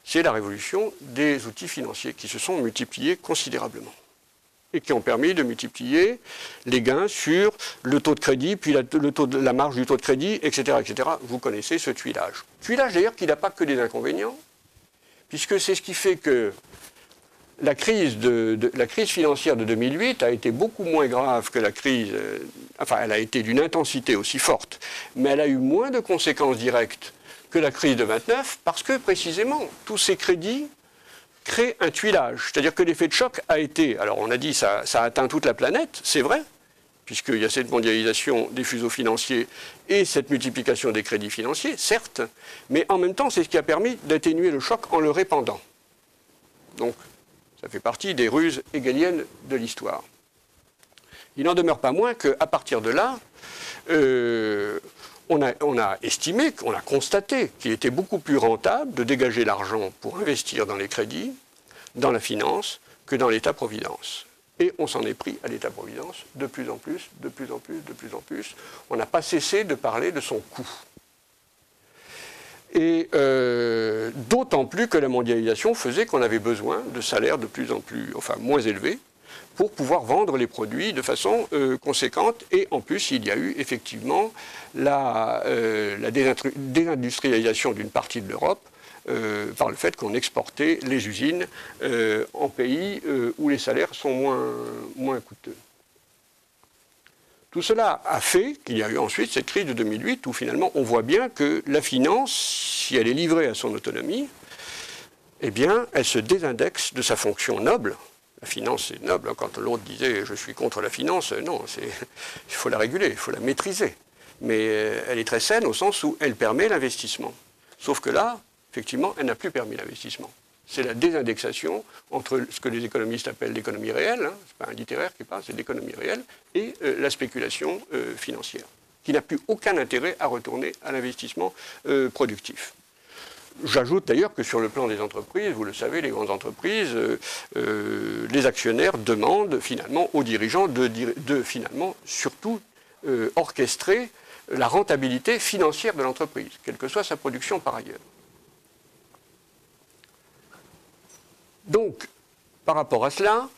c'est la révolution des outils financiers qui se sont multipliés considérablement et qui ont permis de multiplier les gains sur le taux de crédit, puis la, le taux de, la marge du taux de crédit, et cetera, et cetera. Vous connaissez ce tuilage. Tuilage d'ailleurs qui n'a pas que des inconvénients, puisque c'est ce qui fait que la crise, de, de, la crise financière de deux mille huit a été beaucoup moins grave que la crise, euh, enfin elle a été d'une intensité aussi forte, mais elle a eu moins de conséquences directes que la crise de vingt-neuf, parce que précisément tous ces crédits créent un tuilage. C'est-à-dire que l'effet de choc a été, alors on a dit ça, ça a atteint toute la planète, c'est vrai, puisqu'il y a cette mondialisation des fuseaux financiers et cette multiplication des crédits financiers, certes, mais en même temps c'est ce qui a permis d'atténuer le choc en le répandant. Donc ça fait partie des ruses hegeliennes de l'histoire. Il n'en demeure pas moins qu'à partir de là, euh, On a, on a estimé, on a constaté qu'il était beaucoup plus rentable de dégager l'argent pour investir dans les crédits, dans la finance, que dans l'État-providence. Et on s'en est pris à l'État-providence de plus en plus, de plus en plus, de plus en plus. On n'a pas cessé de parler de son coût. Et euh, d'autant plus que la mondialisation faisait qu'on avait besoin de salaires de plus en plus, enfin moins élevés, pour pouvoir vendre les produits de façon euh, conséquente. Et en plus, il y a eu effectivement la, euh, la désindustrialisation d'une partie de l'Europe euh, par le fait qu'on exportait les usines euh, en pays euh, où les salaires sont moins, moins coûteux. Tout cela a fait qu'il y a eu ensuite cette crise de deux mille huit où finalement on voit bien que la finance, si elle est livrée à son autonomie, eh bien, elle se désindexe de sa fonction noble. La finance, c'est noble. Quand l'autre disait « je suis contre la finance », non, il faut la réguler, il faut la maîtriser. Mais elle est très saine au sens où elle permet l'investissement. Sauf que là, effectivement, elle n'a plus permis l'investissement. C'est la désindexation entre ce que les économistes appellent l'économie réelle, hein, ce n'est pas un littéraire qui parle, c'est l'économie réelle, et euh, la spéculation euh, financière, qui n'a plus aucun intérêt à retourner à l'investissement euh, productif. J'ajoute d'ailleurs que sur le plan des entreprises, vous le savez, les grandes entreprises, euh, euh, les actionnaires demandent finalement aux dirigeants de, de finalement surtout euh, orchestrer la rentabilité financière de l'entreprise, quelle que soit sa production par ailleurs. Donc, par rapport à cela,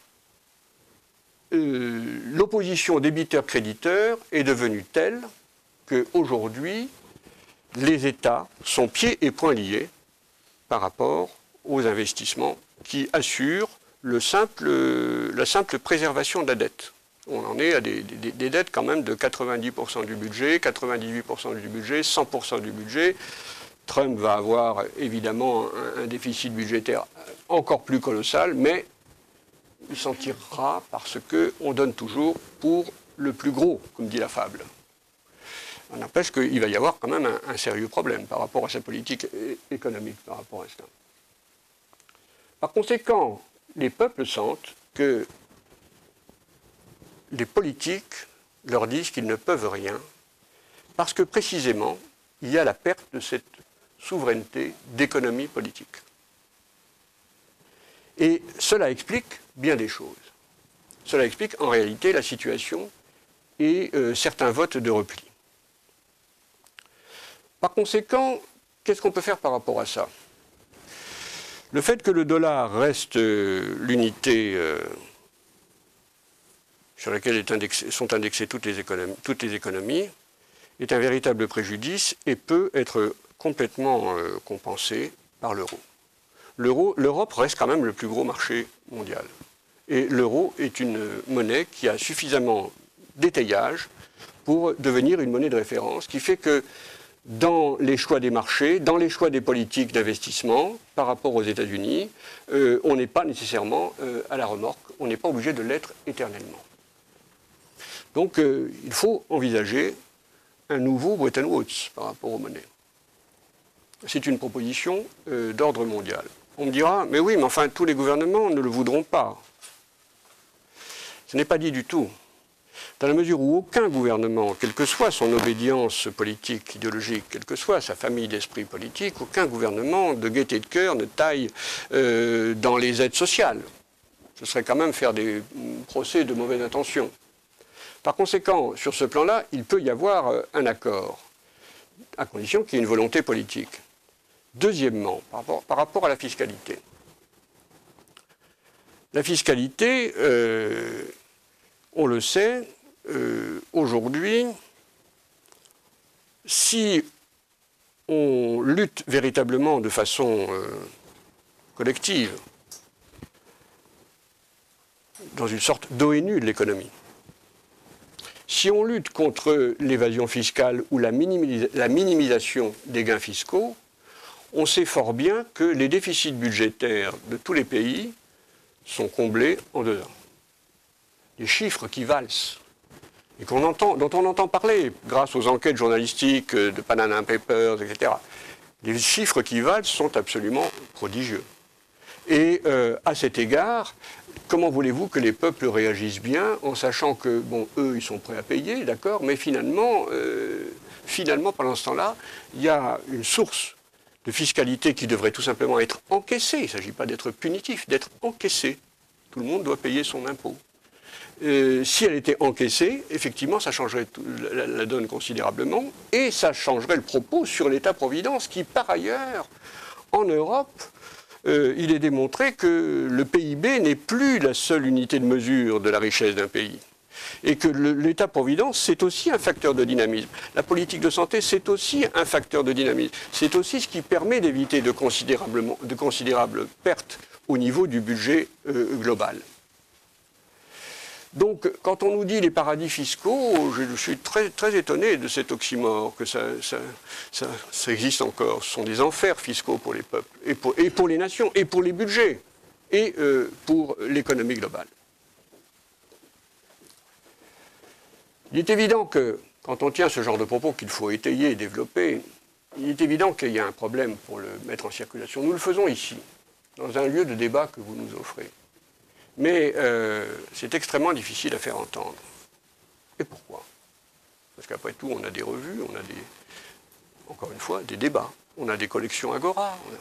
euh, l'opposition débiteurs-créditeurs est devenue telle qu'aujourd'hui, les États sont pieds et poings liés par rapport aux investissements qui assurent le simple, la simple préservation de la dette. On en est à des, des, des dettes quand même de quatre-vingt-dix pour cent du budget, quatre-vingt-dix-huit pour cent du budget, cent pour cent du budget. Trump va avoir évidemment un, un déficit budgétaire encore plus colossal, mais il s'en tirera parce qu'on donne toujours pour le plus gros, comme dit la fable. On n'empêche qu'il va y avoir quand même un, un sérieux problème par rapport à sa politique économique, par rapport à cela. Par conséquent, les peuples sentent que les politiques leur disent qu'ils ne peuvent rien, parce que précisément, il y a la perte de cette souveraineté d'économie politique. Et cela explique bien des choses. Cela explique en réalité la situation et euh, certains votes de repli. Par conséquent, qu'est-ce qu'on peut faire par rapport à ça? Le fait que le dollar reste euh, l'unité euh, sur laquelle est indexé, sont indexées toutes les, économies, toutes les économies est un véritable préjudice et peut être complètement euh, compensé par l'euro. L'euro, l'Europe reste quand même le plus gros marché mondial. Et l'euro est une monnaie qui a suffisamment d'étayage pour devenir une monnaie de référence, qui fait que dans les choix des marchés, dans les choix des politiques d'investissement par rapport aux États-Unis, euh, on n'est pas nécessairement euh, à la remorque, on n'est pas obligé de l'être éternellement. Donc euh, il faut envisager un nouveau Bretton Woods par rapport aux monnaies. C'est une proposition euh, d'ordre mondial. On me dira, mais oui, mais enfin tous les gouvernements ne le voudront pas. Ce n'est pas dit du tout. Dans la mesure où aucun gouvernement, quelle que soit son obédience politique, idéologique, quelle que soit sa famille d'esprit politique, aucun gouvernement de gaieté de cœur ne taille euh, dans les aides sociales. Ce serait quand même faire des procès de mauvaise intention. Par conséquent, sur ce plan-là, il peut y avoir un accord, à condition qu'il y ait une volonté politique. Deuxièmement, par rapport, par rapport à la fiscalité. La fiscalité, euh, on le sait, euh, aujourd'hui, si on lutte véritablement de façon euh, collective, dans une sorte d'ONU de l'économie, si on lutte contre l'évasion fiscale ou la, minimis- la minimisation des gains fiscaux, on sait fort bien que les déficits budgétaires de tous les pays sont comblés en deux ans. Des chiffres qui valsent et qu'on entend, dont on entend parler grâce aux enquêtes journalistiques de Panama Papers, et cetera. Les chiffres qui valent sont absolument prodigieux. Et euh, à cet égard, comment voulez-vous que les peuples réagissent bien en sachant que, bon, eux, ils sont prêts à payer, d'accord, mais finalement, euh, finalement, pendant ce temps-là, il y a une source de fiscalité qui devrait tout simplement être encaissée. Il ne s'agit pas d'être punitif, d'être encaissée. Tout le monde doit payer son impôt. Euh, si elle était encaissée, effectivement, ça changerait tout, la, la donne considérablement et ça changerait le propos sur l'État-providence qui, par ailleurs, en Europe, euh, il est démontré que le P I B n'est plus la seule unité de mesure de la richesse d'un pays. Et que l'État-providence, c'est aussi un facteur de dynamisme. La politique de santé, c'est aussi un facteur de dynamisme. C'est aussi ce qui permet d'éviter de, de considérables pertes au niveau du budget euh, global. Donc, quand on nous dit les paradis fiscaux, je suis très, très étonné de cet oxymore, que ça, ça, ça, ça existe encore. Ce sont des enfers fiscaux pour les peuples, et pour, et pour les nations, et pour les budgets, et euh, pour l'économie globale. Il est évident que, quand on tient ce genre de propos qu'il faut étayer et développer, il est évident qu'il y a un problème pour le mettre en circulation. Nous le faisons ici, dans un lieu de débat que vous nous offrez. Mais euh, c'est extrêmement difficile à faire entendre. Et pourquoi? Parce qu'après tout, on a des revues, on a des, encore une fois, des débats, on a des collections Agora. A...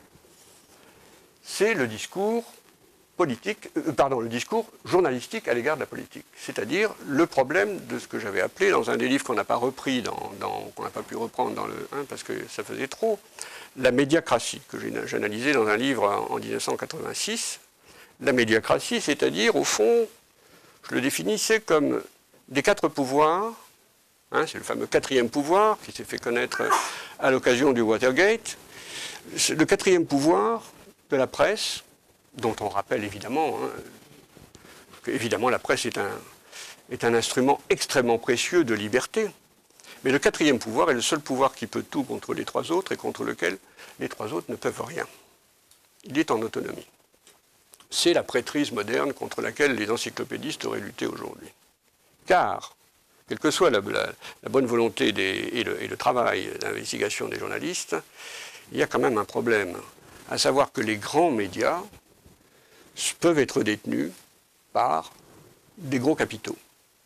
C'est le discours politique, euh, pardon, le discours journalistique à l'égard de la politique. C'est-à-dire le problème de ce que j'avais appelé, dans un des livres qu'on n'a pas repris, dans, dans, qu'on n'a pas pu reprendre dans le un parce que ça faisait trop, la médiacratie, que j'ai analysé dans un livre en mille neuf cent quatre-vingt-six. La médiacratie, c'est-à-dire, au fond, je le définissais comme des quatre pouvoirs, hein, c'est le fameux quatrième pouvoir qui s'est fait connaître à l'occasion du Watergate, le quatrième pouvoir de la presse, dont on rappelle évidemment, hein, que évidemment la presse est un, est un instrument extrêmement précieux de liberté, mais le quatrième pouvoir est le seul pouvoir qui peut tout contre les trois autres et contre lequel les trois autres ne peuvent rien. Il est en autonomie. C'est la prêtrise moderne contre laquelle les encyclopédistes auraient lutté aujourd'hui. Car, quelle que soit la, la, la bonne volonté des, et, le, et le travail d'investigation des journalistes, il y a quand même un problème, à savoir que les grands médias peuvent être détenus par des gros capitaux.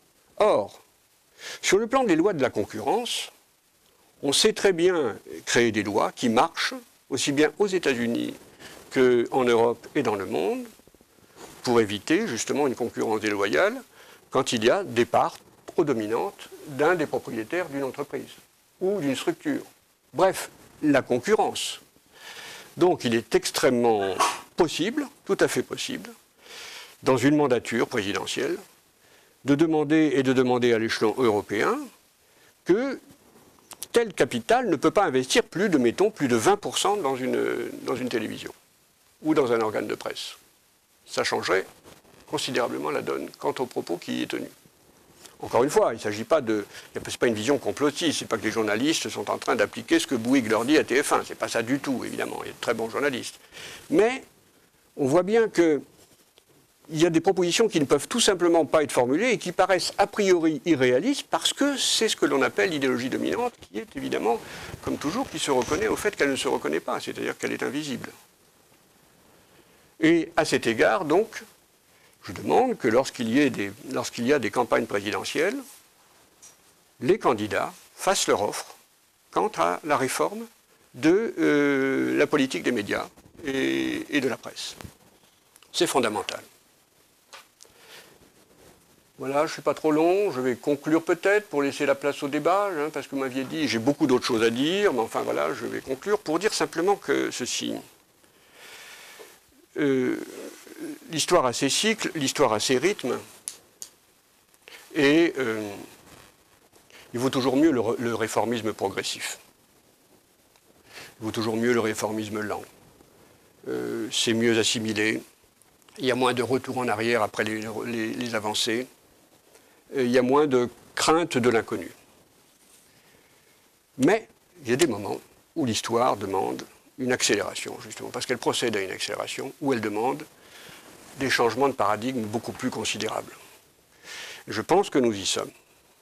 Or, sur le plan des lois de la concurrence, on sait très bien créer des lois qui marchent, aussi bien aux États-Unis qu'en Europe et dans le monde, pour éviter justement une concurrence déloyale quand il y a des parts trop dominantes d'un des propriétaires d'une entreprise ou d'une structure. Bref, la concurrence. Donc il est extrêmement possible, tout à fait possible, dans une mandature présidentielle, de demander et de demander à l'échelon européen que tel capital ne peut pas investir plus de, mettons, plus de vingt pour cent dans une, dans une télévision ou dans un organe de presse. Ça changerait considérablement la donne quant au propos qui y est tenu. Encore une fois, il ne s'agit pas de... Ce n'est pas une vision complotiste, ce n'est pas que les journalistes sont en train d'appliquer ce que Bouygues leur dit à T F un. Ce n'est pas ça du tout, évidemment. Il y a de très bons journalistes. Mais on voit bien qu'il y a des propositions qui ne peuvent tout simplement pas être formulées et qui paraissent a priori irréalistes parce que c'est ce que l'on appelle l'idéologie dominante, qui est évidemment, comme toujours, qui se reconnaît au fait qu'elle ne se reconnaît pas, c'est-à-dire qu'elle est invisible. Et à cet égard, donc, je demande que lorsqu'il y ait des, lorsqu'il y a des campagnes présidentielles, les candidats fassent leur offre quant à la réforme de euh, la politique des médias et, et de la presse. C'est fondamental. Voilà, je ne suis pas trop long, je vais conclure peut-être pour laisser la place au débat, hein, parce que vous m'aviez dit, j'ai beaucoup d'autres choses à dire, mais enfin voilà, je vais conclure pour dire simplement que ceci. Euh, l'histoire a ses cycles, l'histoire a ses rythmes, et euh, il vaut toujours mieux le, le réformisme progressif. Il vaut toujours mieux le réformisme lent. Euh, c'est mieux assimilé, il y a moins de retour en arrière après les, les, les avancées. Il y a moins de crainte de l'inconnu. Mais il y a des moments où l'histoire demande une accélération, justement, parce qu'elle procède à une accélération, où elle demande des changements de paradigme beaucoup plus considérables. Je pense que nous y sommes.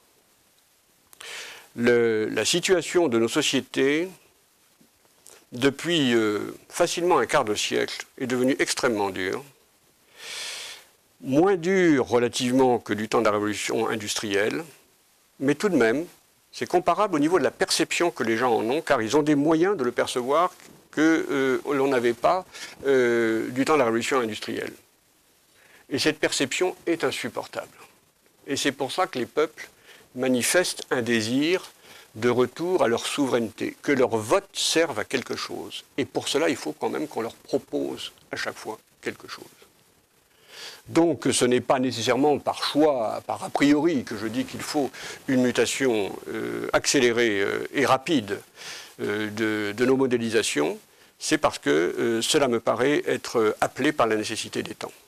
Le, la situation de nos sociétés, depuis euh, facilement un quart de siècle, est devenue extrêmement dure. Moins dur relativement que du temps de la révolution industrielle, mais tout de même, c'est comparable au niveau de la perception que les gens en ont, car ils ont des moyens de le percevoir que euh, l'on n'avait pas euh, du temps de la révolution industrielle. Et cette perception est insupportable. Et c'est pour ça que les peuples manifestent un désir de retour à leur souveraineté, que leur vote serve à quelque chose. Et pour cela, il faut quand même qu'on leur propose à chaque fois quelque chose. Donc ce n'est pas nécessairement par choix, par a priori, que je dis qu'il faut une mutation euh, accélérée euh, et rapide euh, de, de nos modélisations, c'est parce que euh, cela me paraît être appelé par la nécessité des temps.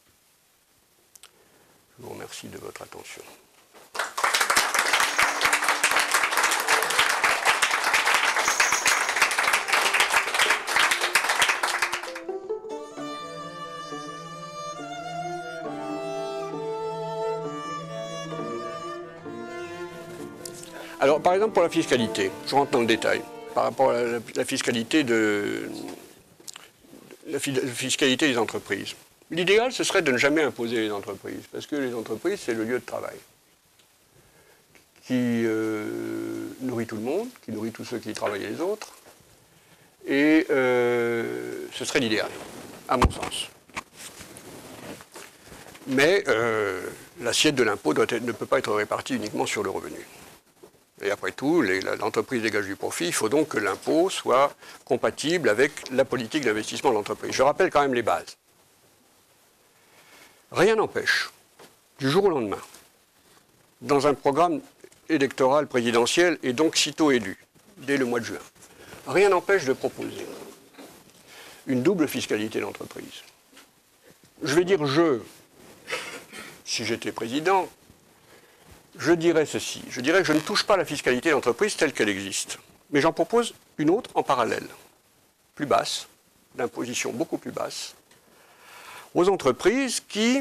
Je vous remercie de votre attention. Alors, par exemple, pour la fiscalité, je rentre dans le détail, par rapport à la, la fiscalité de la fiscalité des entreprises. L'idéal, ce serait de ne jamais imposer les entreprises, parce que les entreprises, c'est le lieu de travail qui euh, nourrit tout le monde, qui nourrit tous ceux qui y travaillent et les autres, et euh, ce serait l'idéal, à mon sens. Mais euh, l'assiette de l'impôt ne peut pas être répartie uniquement sur le revenu. Et après tout, l'entreprise dégage du profit, il faut donc que l'impôt soit compatible avec la politique d'investissement de l'entreprise. Je rappelle quand même les bases. Rien n'empêche, du jour au lendemain, dans un programme électoral présidentiel et donc sitôt élu, dès le mois de juin, rien n'empêche de proposer une double fiscalité d'entreprise. Je vais dire je, si j'étais président, je dirais ceci, je dirais que je ne touche pas la fiscalité d'entreprise telle qu'elle existe, mais j'en propose une autre en parallèle, plus basse, d'imposition beaucoup plus basse, aux entreprises qui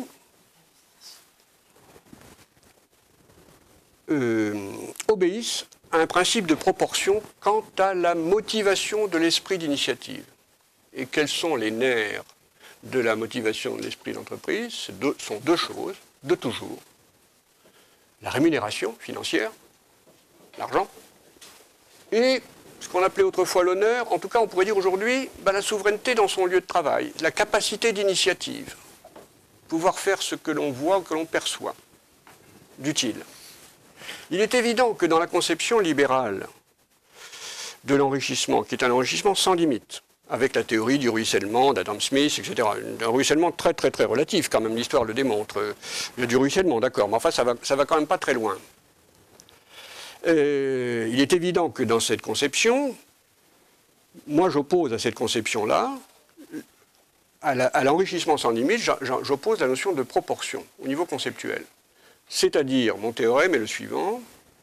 euh, obéissent à un principe de proportion quant à la motivation de l'esprit d'initiative. Et quels sont les nerfs de la motivation de l'esprit d'entreprise? Ce sont deux choses, de toujours. La rémunération financière, l'argent, et ce qu'on appelait autrefois l'honneur, en tout cas on pourrait dire aujourd'hui, ben, la souveraineté dans son lieu de travail, la capacité d'initiative, pouvoir faire ce que l'on voit, que l'on perçoit, d'utile. Il est évident que dans la conception libérale de l'enrichissement, qui est un enrichissement sans limite, avec la théorie du ruissellement d'Adam Smith, et cetera. Un ruissellement très très très relatif, quand même, l'histoire le démontre. Il y a du ruissellement, d'accord, mais enfin ça va, ça va quand même pas très loin. Euh, il est évident que dans cette conception, moi j'oppose à cette conception-là, à l'enrichissement sans limite, j'oppose la notion de proportion au niveau conceptuel. C'est-à-dire, mon théorème est le suivant,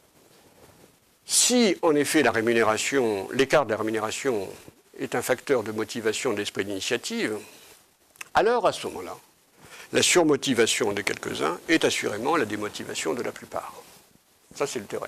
si en effet la rémunération, l'écart de la rémunération est un facteur de motivation de l'esprit d'initiative, alors à ce moment-là, la surmotivation de quelques-uns est assurément la démotivation de la plupart. Ça, c'est le théorème.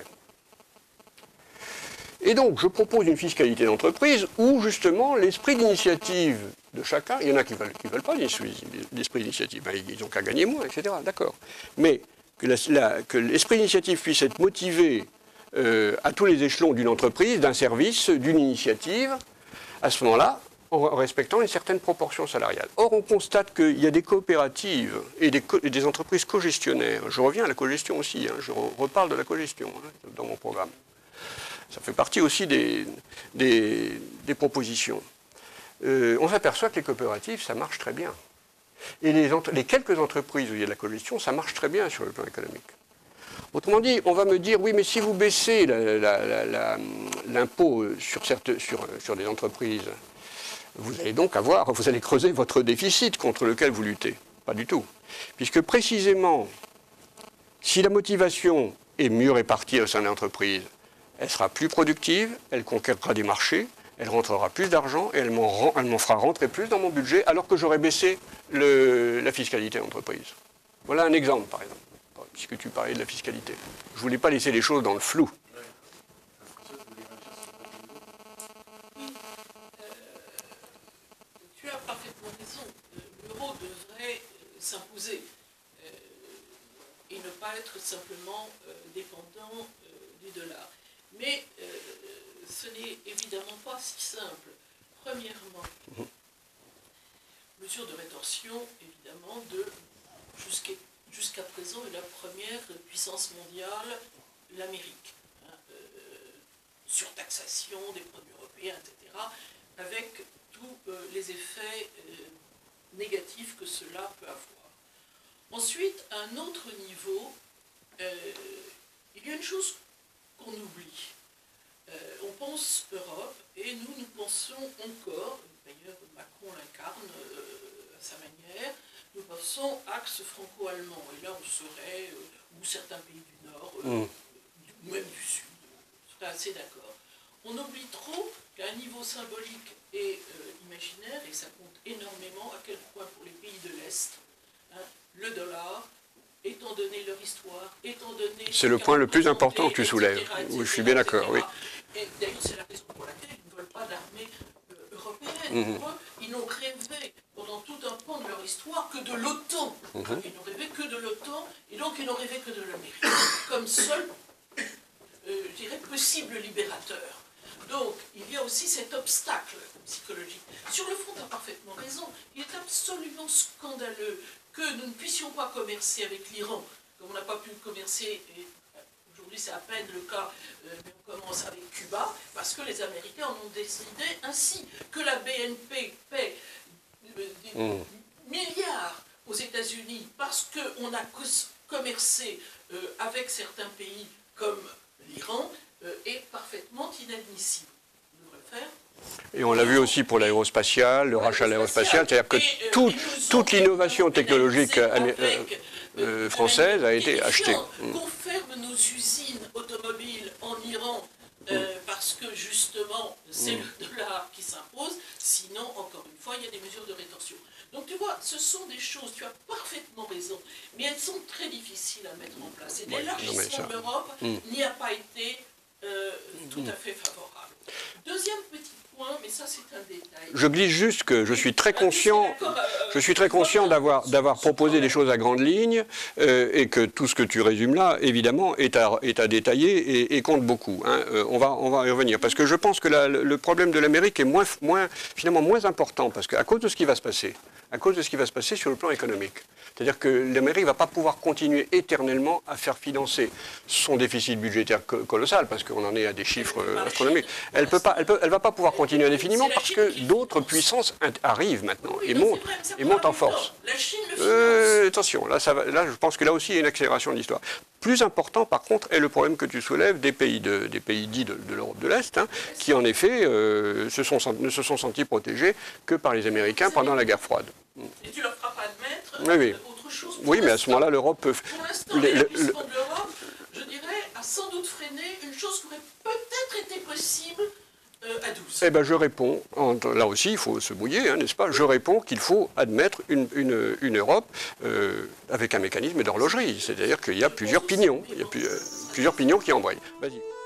Et donc, je propose une fiscalité d'entreprise où, justement, l'esprit d'initiative de chacun, il y en a qui ne veulent, qui veulent pas l'esprit d'initiative, ben, ils n'ont qu'à gagner moins, et cetera. D'accord. Mais que l'esprit d'initiative puisse être motivé euh, à tous les échelons d'une entreprise, d'un service, d'une initiative, à ce moment-là, en respectant une certaine proportion salariale. Or, on constate qu'il y a des coopératives et des, co et des entreprises cogestionnaires. Je reviens à la cogestion aussi, hein, je re reparle de la cogestion hein, dans mon programme. Ça fait partie aussi des, des, des propositions. Euh, on s'aperçoit que les coopératives, ça marche très bien. Et les, les quelques entreprises où il y a de la cogestion, ça marche très bien sur le plan économique. Autrement dit, on va me dire, oui, mais si vous baissez l'impôt sur, sur, sur des entreprises, vous allez donc avoir, vous allez creuser votre déficit contre lequel vous luttez. Pas du tout. Puisque précisément, si la motivation est mieux répartie au sein de l'entreprise, elle sera plus productive, elle conquérera des marchés, elle rentrera plus d'argent et elle m'en fera rentrer plus dans mon budget alors que j'aurais baissé le, la fiscalité d'entreprise. Voilà un exemple, par exemple, puisque tu parlais de la fiscalité. Je ne voulais pas laisser les choses dans le flou. Tu as parfaitement raison. L'euro devrait s'imposer euh, et ne pas être simplement euh, dépendant euh, du dollar. Mais euh, ce n'est évidemment pas si simple. Premièrement, mmh. mesure de rétorsion, évidemment, de jusqu'à jusqu'à présent est la première puissance mondiale, l'Amérique. Hein, euh, surtaxation des produits européens, et cetera, avec tous euh, les effets euh, négatifs que cela peut avoir. Ensuite, à un autre niveau, euh, il y a une chose qu'on oublie. Euh, on pense Europe et nous, nous pensons encore, d'ailleurs Macron l'incarne euh, à sa manière, nous pensons axe franco-allemand. Et là, on serait, euh, ou certains pays du Nord, euh, mmh. ou même du Sud, on serait assez d'accord. On oublie trop qu'à un niveau symbolique et euh, imaginaire, et ça compte énormément, à quel point pour les pays de l'Est, hein, le dollar, étant donné leur histoire, étant donné... C'est le point le plus important que tu soulèves. Oui, je suis bien d'accord, oui. Et d'ailleurs, c'est la raison pour laquelle ils ne veulent pas d'armée euh, européenne. Mmh. Pour eux, ils n'ont rêvé pendant tout un pan de leur histoire que de l'OTAN. Mmh. Ils n'ont rêvé que de l'OTAN, et donc ils n'ont rêvé que de l'Amérique, comme seul, euh, je dirais, possible libérateur. Donc, il y a aussi cet obstacle psychologique. Sur le fond, tu as parfaitement raison. Il est absolument scandaleux que nous ne puissions pas commercer avec l'Iran, comme on n'a pas pu commercer, et aujourd'hui c'est à peine le cas, euh, mais on commence avec Cuba, parce que les Américains en ont décidé ainsi, que la B N P paie euh, des mmh. milliards aux États-Unis parce qu'on a commercé euh, avec certains pays comme l'Iran, euh, est parfaitement inadmissible. On devrait le faire. Et on l'a vu aussi pour l'aérospatial, le rachat de l'aérospatial, c'est-à-dire que tout, toute l'innovation technologique euh, euh, française a été achetée. Qu'on ferme nos usines automobiles en Iran euh, parce que justement c'est mm. le dollar qui s'impose, sinon encore une fois il y a des mesures de rétorsion. Donc tu vois, ce sont des choses, tu as parfaitement raison, mais elles sont très difficiles à mettre en place. Et l'élargissement de l'Europe mm. n'y a pas été euh, tout mm. à fait favorable. Deuxième petit point, mais ça c'est un détail. Je glisse juste que je suis très conscient, je suis très conscient d'avoir d'avoir proposé des choses à grandes lignes euh, et que tout ce que tu résumes là, évidemment, est à, est à détailler et, et compte beaucoup. Hein. Euh, on va on va y revenir parce que je pense que la, le problème de l'Amérique est moins moins finalement moins important parce qu'à cause de ce qui va se passer, à cause de ce qui va se passer sur le plan économique. C'est-à-dire que l'Amérique ne va pas pouvoir continuer éternellement à faire financer son déficit budgétaire co colossal, parce qu'on en est à des chiffres astronomiques. Elle ne peut pas, elle peut, elle va pas pouvoir continuer indéfiniment parce que d'autres puissances arrivent maintenant et montent, et montent en force. Euh, attention, là, ça va, là, je pense que là aussi il y a une accélération de l'histoire. Plus important, par contre, est le problème que tu soulèves des pays, de, des pays dits de, de l'Europe de l'Est, hein, qui en effet euh, se sont, ne se sont sentis protégés que par les Américains pendant la guerre froide. Et tu ne leur feras pas admettre oui, oui. autre chose. Oui, mais à ce moment-là, l'Europe peut... Pour l'instant, l'élargissement de l'Europe, je dirais, a sans doute freiné une chose qui aurait peut-être été possible euh, à douze. Eh bien, je réponds, là aussi, il faut se mouiller, hein, n'est-ce pas? Je réponds qu'il faut admettre une, une, une Europe euh, avec un mécanisme d'horlogerie. C'est-à-dire qu'il y a plusieurs pignons, il y a plusieurs, plusieurs pignons qui embrayent. Vas-y.